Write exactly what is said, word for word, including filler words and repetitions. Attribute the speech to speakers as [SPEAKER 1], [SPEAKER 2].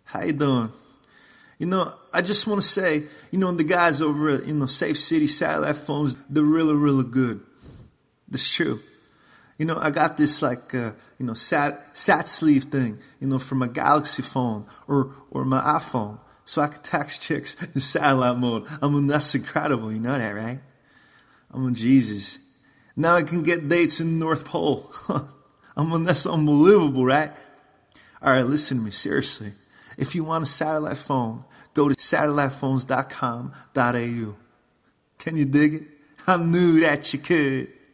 [SPEAKER 1] How you doing? You know, I just want to say, you know, the guys over at, you know, Safe City Satellite Phones, they're really, really good. That's true. You know, I got this like, uh, you know, sat, sat sleeve thing, you know, for my Galaxy phone or, or my iPhone. So I can text chicks in satellite mode. I mean, that's incredible. You know that, right? I mean, Jesus. Now I can get dates in the North Pole. I mean, that's unbelievable, right? All right, listen to me, seriously. If you want a satellite phone, go to satellite phones dot com dot a u. Can you dig it? I knew that you could.